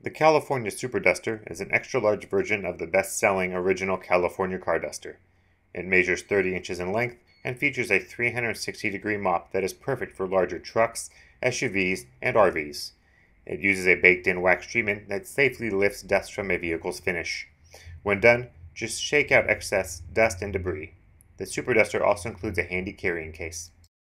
The California Super Duster is an extra-large version of the best-selling original California car duster. It measures 30 inches in length and features a 360-degree mop that is perfect for larger trucks, SUVs, and RVs. It uses a baked-in wax treatment that safely lifts dust from a vehicle's finish. When done, just shake out excess dust and debris. The Super Duster also includes a handy carrying case.